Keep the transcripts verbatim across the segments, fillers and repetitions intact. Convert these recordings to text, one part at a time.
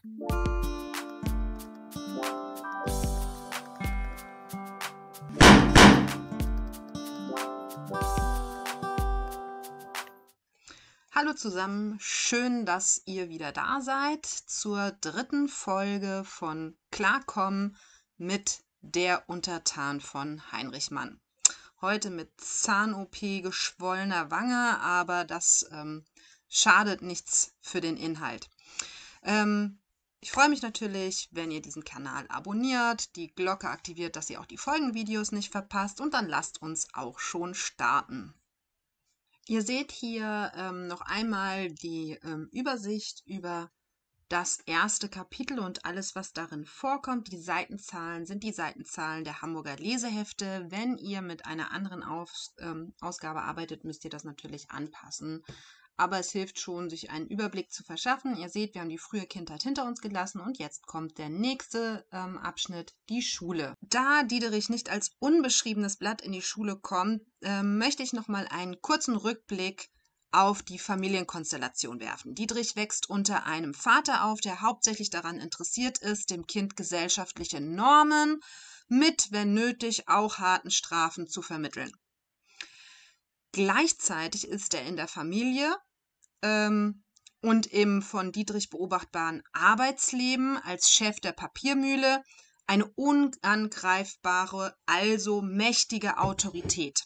Hallo zusammen, schön, dass ihr wieder da seid zur dritten Folge von Klarkommen mit Der Untertan von Heinrich Mann. Heute mit Zahn-O P, geschwollener Wange, aber das ähm, schadet nichts für den Inhalt. Ähm, ich freue mich natürlich, wenn ihr diesen Kanal abonniert, die Glocke aktiviert, dass ihr auch die Folgenvideos nicht verpasst, und dann lasst uns auch schon starten. Ihr seht hier ähm, noch einmal die ähm, Übersicht über das erste Kapitel und alles, was darin vorkommt. Die Seitenzahlen sind die Seitenzahlen der Hamburger Lesehefte. Wenn ihr mit einer anderen Aus, ähm, Ausgabe arbeitet, müsst ihr das natürlich anpassen. Aber es hilft schon, sich einen Überblick zu verschaffen. Ihr seht, wir haben die frühe Kindheit hinter uns gelassen und jetzt kommt der nächste ähm, Abschnitt, die Schule. Da Diederich nicht als unbeschriebenes Blatt in die Schule kommt, ähm, möchte ich nochmal einen kurzen Rückblick auf die Familienkonstellation werfen. Diederich wächst unter einem Vater auf, der hauptsächlich daran interessiert ist, dem Kind gesellschaftliche Normen mit, wenn nötig, auch harten Strafen zu vermitteln. Gleichzeitig ist er in der Familie ähm, und im von Diederich beobachtbaren Arbeitsleben als Chef der Papiermühle eine unangreifbare, also mächtige Autorität.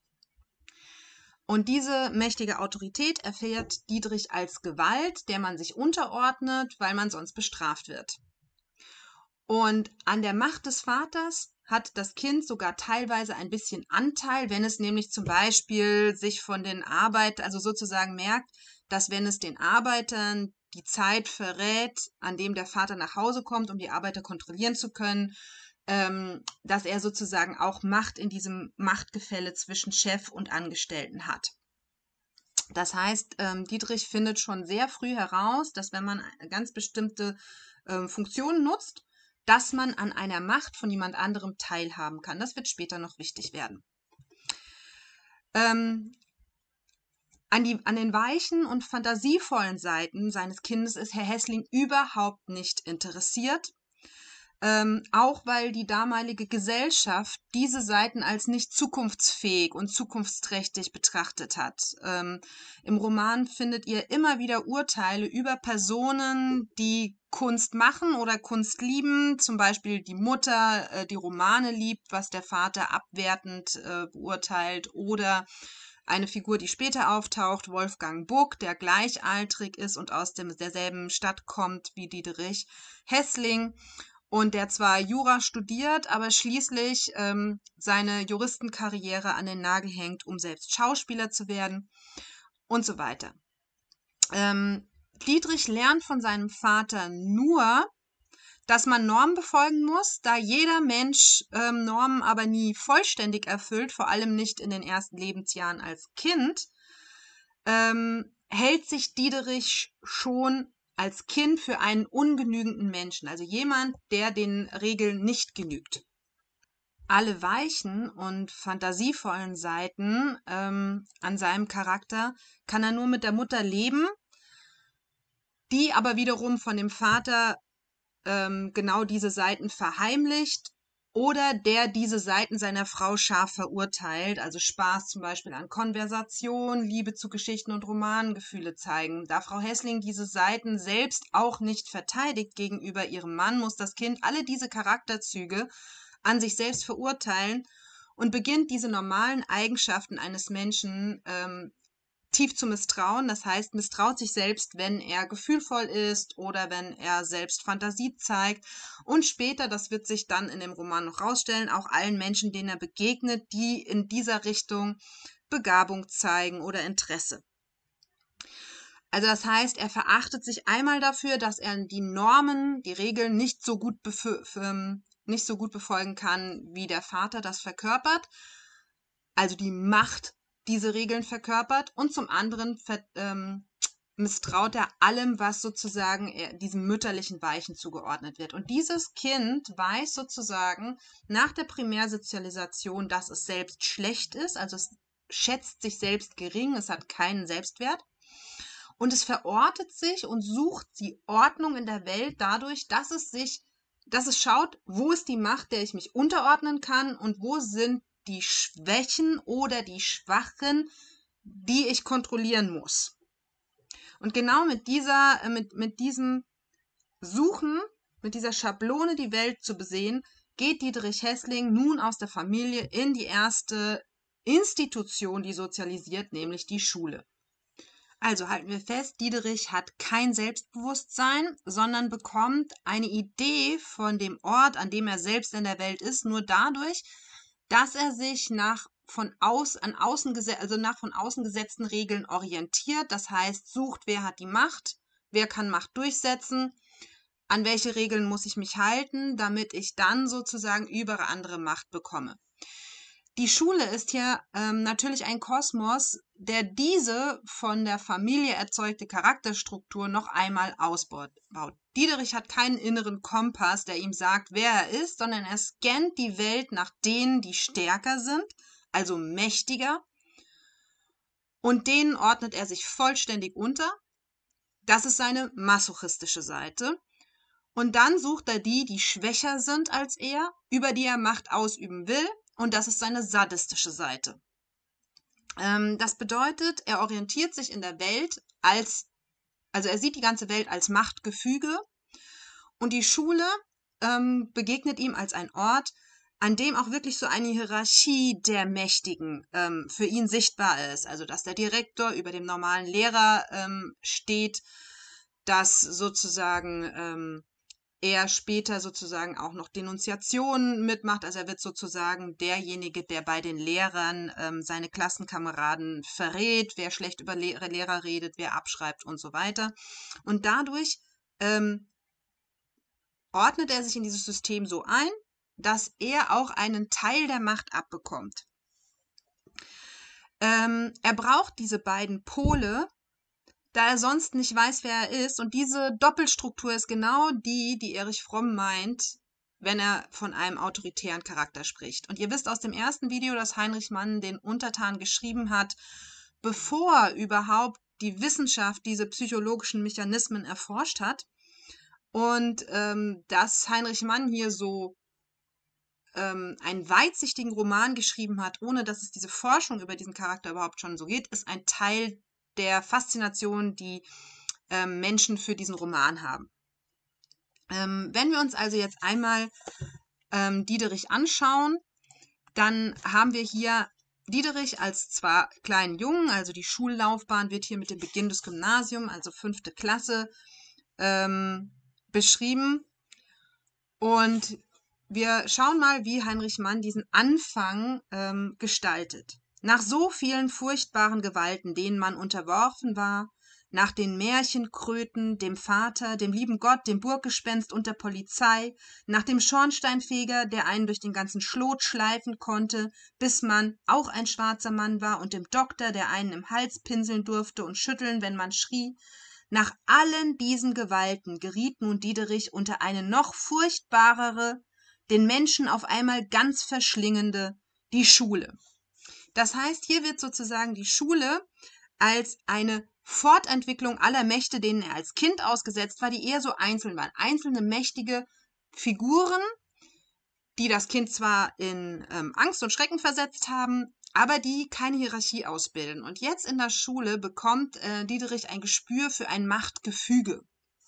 Und diese mächtige Autorität erfährt Diederich als Gewalt, der man sich unterordnet, weil man sonst bestraft wird. Und an der Macht des Vaters hat das Kind sogar teilweise ein bisschen Anteil, wenn es nämlich zum Beispiel sich von den Arbeitern, also sozusagen merkt, dass wenn es den Arbeitern die Zeit verrät, an dem der Vater nach Hause kommt, um die Arbeiter kontrollieren zu können, ähm, dass er sozusagen auch Macht in diesem Machtgefälle zwischen Chef und Angestellten hat. Das heißt, ähm, Diederich findet schon sehr früh heraus, dass wenn man ganz bestimmte ähm, Funktionen nutzt, dass man an einer Macht von jemand anderem teilhaben kann. Das wird später noch wichtig werden. Ähm, an, die, an den weichen und fantasievollen Seiten seines Kindes ist Herr Hässling überhaupt nicht interessiert. Ähm, auch weil die damalige Gesellschaft diese Seiten als nicht zukunftsfähig und zukunftsträchtig betrachtet hat. Ähm, im Roman findet ihr immer wieder Urteile über Personen, die Kunst machen oder Kunst lieben, zum Beispiel die Mutter, äh, die Romane liebt, was der Vater abwertend äh, beurteilt, oder eine Figur, die später auftaucht, Wolfgang Buck, der gleichaltrig ist und aus dem, derselben Stadt kommt wie Diederich Hässling. Und der zwar Jura studiert, aber schließlich ähm, seine Juristenkarriere an den Nagel hängt, um selbst Schauspieler zu werden und so weiter. Ähm, Diederich lernt von seinem Vater nur, dass man Normen befolgen muss, da jeder Mensch ähm, Normen aber nie vollständig erfüllt, vor allem nicht in den ersten Lebensjahren als Kind, ähm, hält sich Diederich schon als Kind für einen ungenügenden Menschen, also jemand, der den Regeln nicht genügt. Alle weichen und fantasievollen Seiten ähm, an seinem Charakter kann er nur mit der Mutter leben, die aber wiederum von dem Vater ähm, genau diese Seiten verheimlicht oder der diese Seiten seiner Frau scharf verurteilt, also Spaß zum Beispiel an Konversation, Liebe zu Geschichten und Romanen, Gefühle zeigen. Da Frau Hässling diese Seiten selbst auch nicht verteidigt gegenüber ihrem Mann, muss das Kind alle diese Charakterzüge an sich selbst verurteilen und beginnt diese normalen Eigenschaften eines Menschen ähm, tief zu misstrauen. Das heißt, misstraut sich selbst, wenn er gefühlvoll ist oder wenn er selbst Fantasie zeigt. Und später, das wird sich dann in dem Roman noch rausstellen, auch allen Menschen, denen er begegnet, die in dieser Richtung Begabung zeigen oder Interesse. Also das heißt, er verachtet sich einmal dafür, dass er die Normen, die Regeln nicht so gut, nicht so gut befolgen kann, wie der Vater das verkörpert. Also die Macht diese Regeln verkörpert, und zum anderen ver, ähm, misstraut er allem, was sozusagen diesem mütterlichen Weichen zugeordnet wird. Und dieses Kind weiß sozusagen nach der Primärsozialisation, dass es selbst schlecht ist, also es schätzt sich selbst gering, es hat keinen Selbstwert. und es verortet sich und sucht die Ordnung in der Welt dadurch, dass es sich, dass es schaut, wo ist die Macht, der ich mich unterordnen kann und wo sind die Schwächen oder die Schwachen, die ich kontrollieren muss. Und genau mit dieser, äh, mit, mit diesem Suchen, mit dieser Schablone die Welt zu besehen, geht Dietrich Hessling nun aus der Familie in die erste Institution, die sozialisiert, nämlich die Schule. Also halten wir fest, Dietrich hat kein Selbstbewusstsein, sondern bekommt eine Idee von dem Ort, an dem er selbst in der Welt ist, nur dadurch, dass er sich nach von aus, an außen, also nach von außen gesetzten Regeln orientiert. Das heißt, sucht, wer hat die Macht, wer kann Macht durchsetzen, an welche Regeln muss ich mich halten, damit ich dann sozusagen über andere Macht bekomme. Die Schule ist hier ähm, natürlich ein Kosmos, der diese von der Familie erzeugte Charakterstruktur noch einmal ausbaut. Dietrich hat keinen inneren Kompass, der ihm sagt, wer er ist, sondern er scannt die Welt nach denen, die stärker sind, also mächtiger, und denen ordnet er sich vollständig unter. Das ist seine masochistische Seite. Und dann sucht er die, die schwächer sind als er, über die er Macht ausüben will. Und das ist seine sadistische Seite. Ähm, das bedeutet, er orientiert sich in der Welt als, also er sieht die ganze Welt als Machtgefüge. Und die Schule ähm, begegnet ihm als ein Ort, an dem auch wirklich so eine Hierarchie der Mächtigen ähm, für ihn sichtbar ist. Also dass der Direktor über dem normalen Lehrer ähm, steht, dass sozusagen ähm, er später sozusagen auch noch Denunziationen mitmacht. Also er wird sozusagen derjenige, der bei den Lehrern ähm, seine Klassenkameraden verrät, wer schlecht über Le Lehrer redet, wer abschreibt und so weiter. Und dadurch ähm, ordnet er sich in dieses System so ein, dass er auch einen Teil der Macht abbekommt. Ähm, er braucht diese beiden Pole, da er sonst nicht weiß, wer er ist. Und diese Doppelstruktur ist genau die, die Erich Fromm meint, wenn er von einem autoritären Charakter spricht. Und ihr wisst aus dem ersten Video, dass Heinrich Mann den Untertan geschrieben hat, bevor überhaupt die Wissenschaft diese psychologischen Mechanismen erforscht hat. Und ähm, dass Heinrich Mann hier so ähm, einen weitsichtigen Roman geschrieben hat, ohne dass es diese Forschung über diesen Charakter überhaupt schon so geht, ist ein Teil der Faszination, die ähm, Menschen für diesen Roman haben. Ähm, wenn wir uns also jetzt einmal ähm, Diederich anschauen, dann haben wir hier Diederich als zwar kleinen Jungen, also die Schullaufbahn wird hier mit dem Beginn des Gymnasiums, also fünfte Klasse, ähm, beschrieben. Und wir schauen mal, wie Heinrich Mann diesen Anfang ähm, gestaltet. Nach so vielen furchtbaren Gewalten, denen man unterworfen war, nach den Märchenkröten, dem Vater, dem lieben Gott, dem Burggespenst und der Polizei, nach dem Schornsteinfeger, der einen durch den ganzen Schlot schleifen konnte, bis man auch ein schwarzer Mann war, und dem Doktor, der einen im Hals pinseln durfte und schütteln, wenn man schrie. Nach allen diesen Gewalten geriet nun Diederich unter eine noch furchtbarere, den Menschen auf einmal ganz verschlingende, die Schule. Das heißt, hier wird sozusagen die Schule als eine Fortentwicklung aller Mächte, denen er als Kind ausgesetzt war, die eher so einzeln waren. Einzelne mächtige Figuren, die das Kind zwar in ähm, Angst und Schrecken versetzt haben, aber die keine Hierarchie ausbilden. Und jetzt in der Schule bekommt äh, Diederich ein Gespür für ein Machtgefüge.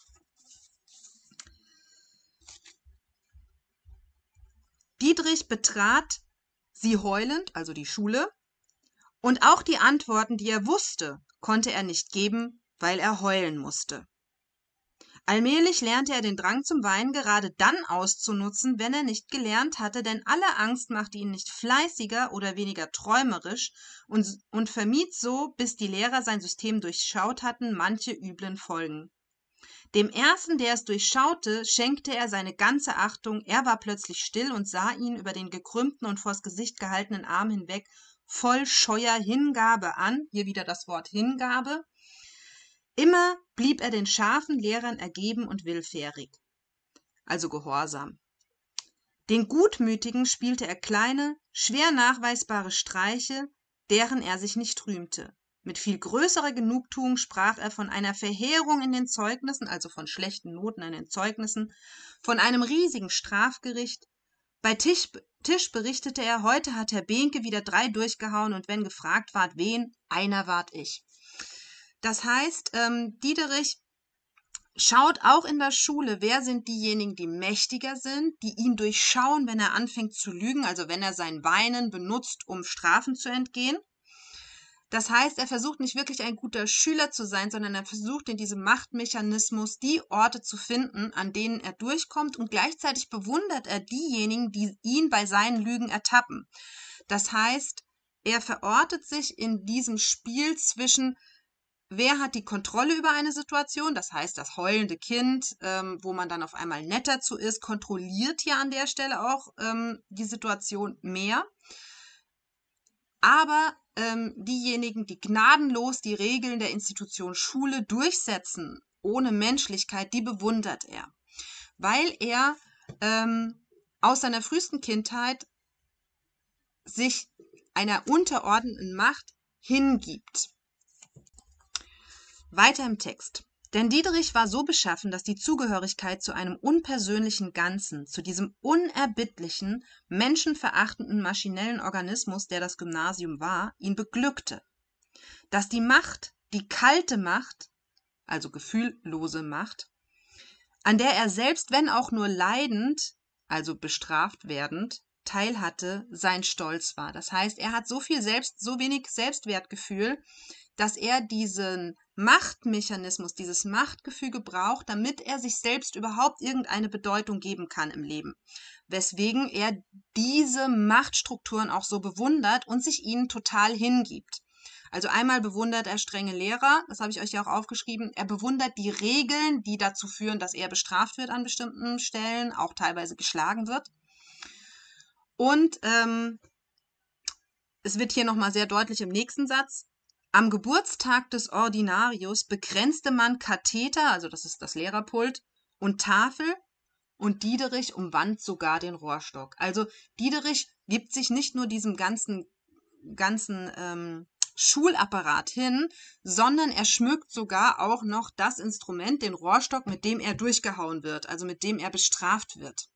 Diederich betrat sie heulend, also die Schule, und auch die Antworten, die er wusste, konnte er nicht geben, weil er heulen musste. Allmählich lernte er den Drang zum Weinen gerade dann auszunutzen, wenn er nicht gelernt hatte, denn alle Angst machte ihn nicht fleißiger oder weniger träumerisch und, und vermied so, bis die Lehrer sein System durchschaut hatten, manche üblen Folgen. Dem ersten, der es durchschaute, schenkte er seine ganze Achtung. Er war plötzlich still und sah ihn über den gekrümmten und vors Gesicht gehaltenen Arm hinweg voll scheuer Hingabe an. Hier wieder das Wort Hingabe. Immer blieb er den scharfen Lehrern ergeben und willfährig, also gehorsam. Den Gutmütigen spielte er kleine, schwer nachweisbare Streiche, deren er sich nicht rühmte. Mit viel größerer Genugtuung sprach er von einer Verheerung in den Zeugnissen, also von schlechten Noten in den Zeugnissen, von einem riesigen Strafgericht. Bei Tisch, Tisch berichtete er, heute hat Herr Behnke wieder drei durchgehauen und wenn gefragt ward, wen, einer ward ich. Das heißt, ähm, Diederich schaut auch in der Schule, wer sind diejenigen, die mächtiger sind, die ihn durchschauen, wenn er anfängt zu lügen, also wenn er sein Weinen benutzt, um Strafen zu entgehen. Das heißt, er versucht nicht wirklich ein guter Schüler zu sein, sondern er versucht in diesem Machtmechanismus die Orte zu finden, an denen er durchkommt, und gleichzeitig bewundert er diejenigen, die ihn bei seinen Lügen ertappen. Das heißt, er verortet sich in diesem Spiel zwischen, wer hat die Kontrolle über eine Situation, das heißt, das heulende Kind, ähm, wo man dann auf einmal netter zu ist, kontrolliert ja an der Stelle auch ähm, die Situation mehr. Aber ähm, diejenigen, die gnadenlos die Regeln der Institution Schule durchsetzen, ohne Menschlichkeit, die bewundert er. Weil er ähm, aus seiner frühesten Kindheit sich einer unterordnenden Macht hingibt. Weiter im Text. Denn Diederich war so beschaffen, dass die Zugehörigkeit zu einem unpersönlichen Ganzen, zu diesem unerbittlichen, menschenverachtenden maschinellen Organismus, der das Gymnasium war, ihn beglückte. Dass die Macht, die kalte Macht, also gefühllose Macht, an der er selbst, wenn auch nur leidend, also bestraft werdend, teilhatte, sein Stolz war. Das heißt, er hat so viel selbst, so wenig Selbstwertgefühl, dass er diesen Machtmechanismus, dieses Machtgefüge braucht, damit er sich selbst überhaupt irgendeine Bedeutung geben kann im Leben. Weswegen er diese Machtstrukturen auch so bewundert und sich ihnen total hingibt. Also einmal bewundert er strenge Lehrer, das habe ich euch ja auch aufgeschrieben. Er bewundert die Regeln, die dazu führen, dass er bestraft wird an bestimmten Stellen, auch teilweise geschlagen wird. Und ähm, es wird hier nochmal sehr deutlich im nächsten Satz: Am Geburtstag des Ordinarius begrenzte man Katheter, also das ist das Lehrerpult, und Tafel, und Diederich umwand sogar den Rohrstock. Also Diederich gibt sich nicht nur diesem ganzen, ganzen ähm, Schulapparat hin, sondern er schmückt sogar auch noch das Instrument, den Rohrstock, mit dem er durchgehauen wird, also mit dem er bestraft wird.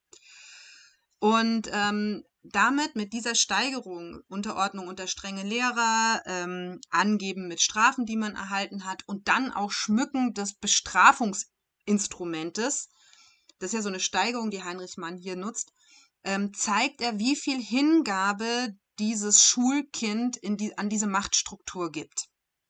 Und ähm, damit, mit dieser Steigerung, Unterordnung unter strenge Lehrer, ähm, Angeben mit Strafen, die man erhalten hat, und dann auch Schmücken des Bestrafungsinstrumentes, das ist ja so eine Steigerung, die Heinrich Mann hier nutzt, ähm, zeigt er, wie viel Hingabe dieses Schulkind in die, an diese Machtstruktur gibt.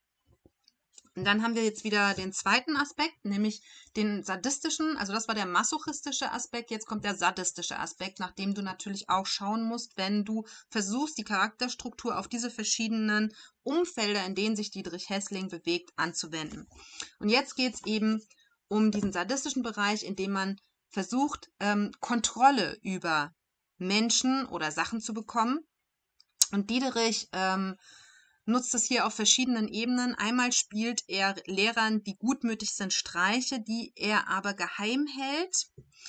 Und dann haben wir jetzt wieder den zweiten Aspekt, nämlich den sadistischen, also das war der masochistische Aspekt, jetzt kommt der sadistische Aspekt, nach dem du natürlich auch schauen musst, wenn du versuchst, die Charakterstruktur auf diese verschiedenen Umfelder, in denen sich Dietrich Hessling bewegt, anzuwenden. Und jetzt geht es eben um diesen sadistischen Bereich, in dem man versucht, ähm, Kontrolle über Menschen oder Sachen zu bekommen. Und Diederich ähm, nutzt es hier auf verschiedenen Ebenen. Einmal spielt er Lehrern, die gutmütig sind, Streiche, die er aber geheim hält.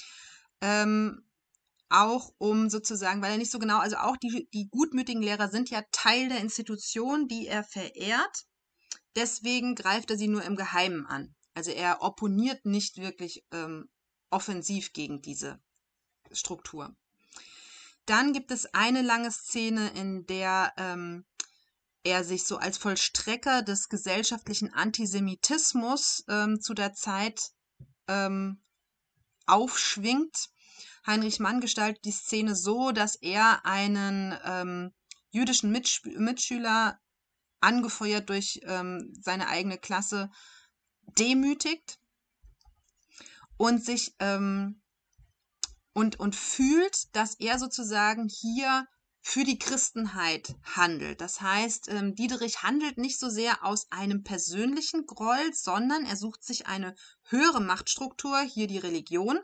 Ähm, auch um sozusagen, weil er nicht so genau, also auch die, die gutmütigen Lehrer sind ja Teil der Institution, die er verehrt. Deswegen greift er sie nur im Geheimen an. Also er opponiert nicht wirklich ähm, offensiv gegen diese Struktur. Dann gibt es eine lange Szene, in der ähm, er sich so als Vollstrecker des gesellschaftlichen Antisemitismus ähm, zu der Zeit ähm, aufschwingt. Heinrich Mann gestaltet die Szene so, dass er einen ähm, jüdischen Mitsch Mitschüler, angefeuert durch ähm, seine eigene Klasse, demütigt und sich ähm, und, und fühlt, dass er sozusagen hier für die Christenheit handelt. Das heißt, ähm, Diederich handelt nicht so sehr aus einem persönlichen Groll, sondern er sucht sich eine höhere Machtstruktur, hier die Religion,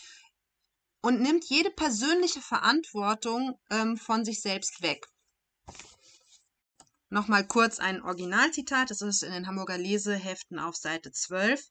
und nimmt jede persönliche Verantwortung ähm, von sich selbst weg. Nochmal kurz ein Originalzitat, das ist in den Hamburger Leseheften auf Seite zwölf.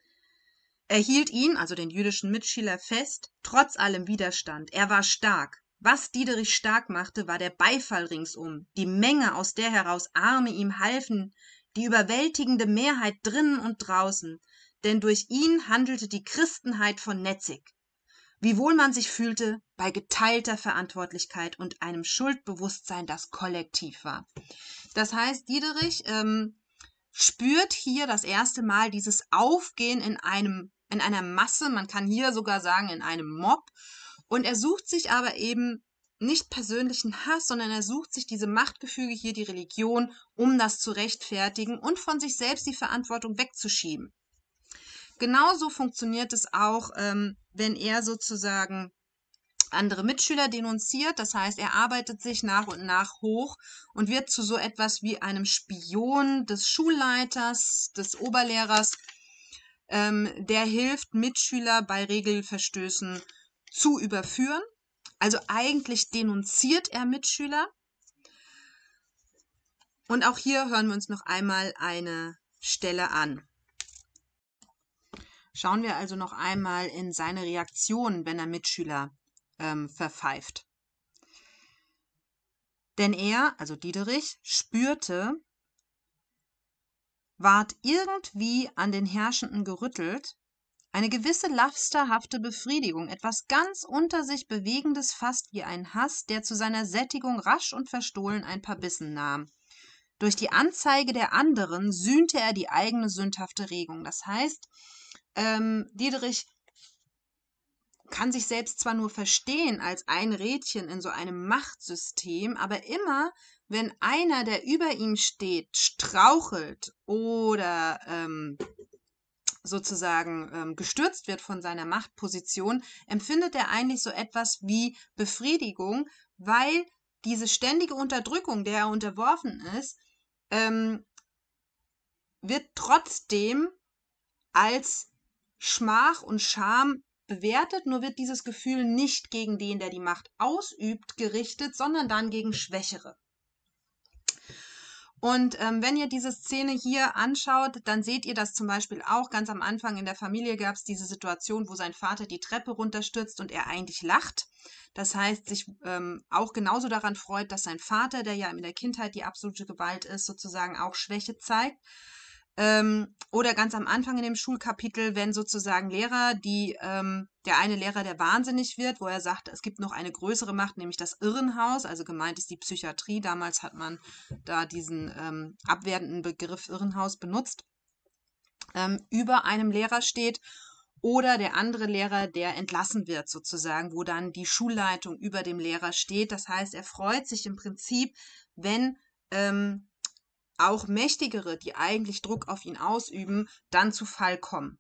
Er hielt ihn, also den jüdischen Mitschüler, fest, trotz allem Widerstand. Er war stark. Was Diederich stark machte, war der Beifall ringsum, die Menge, aus der heraus Arme ihm halfen, die überwältigende Mehrheit drinnen und draußen, denn durch ihn handelte die Christenheit von Netzig. Wiewohl man sich fühlte, bei geteilter Verantwortlichkeit und einem Schuldbewusstsein, das kollektiv war. Das heißt, Diederich ähm, spürt hier das erste Mal dieses Aufgehen in einem, in einer Masse, man kann hier sogar sagen in einem Mob, und er sucht sich aber eben nicht persönlichen Hass, sondern er sucht sich diese Machtgefüge hier, die Religion, um das zu rechtfertigen und von sich selbst die Verantwortung wegzuschieben. Genauso funktioniert es auch, ähm, wenn er sozusagen andere Mitschüler denunziert. Das heißt, er arbeitet sich nach und nach hoch und wird zu so etwas wie einem Spion des Schulleiters, des Oberlehrers, ähm, der hilft, Mitschüler bei Regelverstößen zu überführen. Also eigentlich denunziert er Mitschüler. Und auch hier hören wir uns noch einmal eine Stelle an. Schauen wir also noch einmal in seine Reaktion, wenn er Mitschüler ähm, verpfeift. Denn er, also Diederich, spürte, ward irgendwie an den Herrschenden gerüttelt, eine gewisse lasterhafte Befriedigung, etwas ganz unter sich Bewegendes, fast wie ein Hass, der zu seiner Sättigung rasch und verstohlen ein paar Bissen nahm. Durch die Anzeige der anderen sühnte er die eigene sündhafte Regung. Das heißt, ähm, Diederich kann sich selbst zwar nur verstehen als ein Rädchen in so einem Machtsystem, aber immer, wenn einer, der über ihm steht, strauchelt oder ähm, sozusagen ähm, gestürzt wird von seiner Machtposition, empfindet er eigentlich so etwas wie Befriedigung, weil diese ständige Unterdrückung, der er unterworfen ist, ähm, wird trotzdem als Schmach und Scham bewertet, nur wird dieses Gefühl nicht gegen den, der die Macht ausübt, gerichtet, sondern dann gegen Schwächere. Und ähm, wenn ihr diese Szene hier anschaut, dann seht ihr das zum Beispiel auch ganz am Anfang in der Familie gab es diese Situation, wo sein Vater die Treppe runterstürzt und er eigentlich lacht. Das heißt, sich ähm, auch genauso daran freut, dass sein Vater, der ja in der Kindheit die absolute Gewalt ist, sozusagen auch Schwäche zeigt. Ähm, oder ganz am Anfang in dem Schulkapitel, wenn sozusagen Lehrer, die, ähm, der eine Lehrer, der wahnsinnig wird, wo er sagt, es gibt noch eine größere Macht, nämlich das Irrenhaus, also gemeint ist die Psychiatrie. Damals hat man da diesen ähm, abwertenden Begriff Irrenhaus benutzt, ähm, über einem Lehrer steht. Oder der andere Lehrer, der entlassen wird sozusagen, wo dann die Schulleitung über dem Lehrer steht. Das heißt, er freut sich im Prinzip, wenn ähm, auch Mächtigere, die eigentlich Druck auf ihn ausüben, dann zu Fall kommen.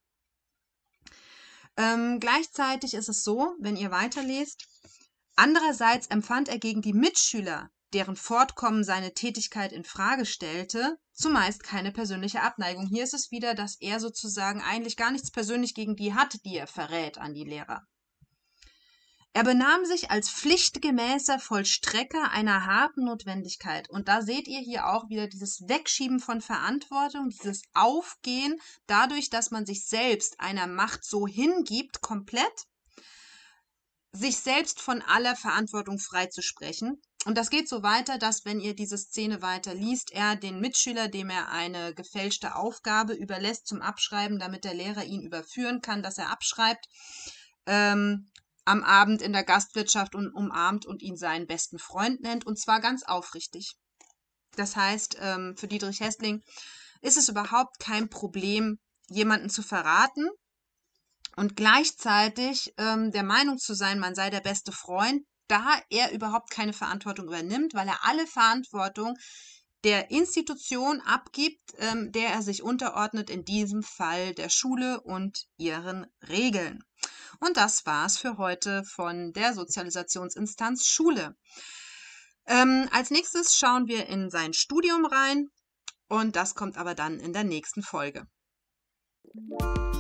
Ähm, gleichzeitig ist es so, wenn ihr weiterlest, andererseits empfand er gegen die Mitschüler, deren Fortkommen seine Tätigkeit in Frage stellte, zumeist keine persönliche Abneigung. Hier ist es wieder, dass er sozusagen eigentlich gar nichts persönlich gegen die hat, die er verrät an die Lehrer. Er benahm sich als pflichtgemäßer Vollstrecker einer harten Notwendigkeit. Und da seht ihr hier auch wieder dieses Wegschieben von Verantwortung, dieses Aufgehen, dadurch, dass man sich selbst einer Macht so hingibt, komplett, sich selbst von aller Verantwortung freizusprechen. Und das geht so weiter, dass, wenn ihr diese Szene weiter liest, er den Mitschüler, dem er eine gefälschte Aufgabe überlässt zum Abschreiben, damit der Lehrer ihn überführen kann, dass er abschreibt, ähm, am Abend in der Gastwirtschaft und umarmt und ihn seinen besten Freund nennt, und zwar ganz aufrichtig. Das heißt, ähm, für Diederich Hässling ist es überhaupt kein Problem, jemanden zu verraten und gleichzeitig ähm, der Meinung zu sein, man sei der beste Freund, da er überhaupt keine Verantwortung übernimmt, weil er alle Verantwortung der Institution abgibt, ähm, der er sich unterordnet, in diesem Fall der Schule und ihren Regeln. Und das war's für heute von der Sozialisationsinstanz Schule. Ähm, als nächstes schauen wir in sein Studium rein und das kommt aber dann in der nächsten Folge.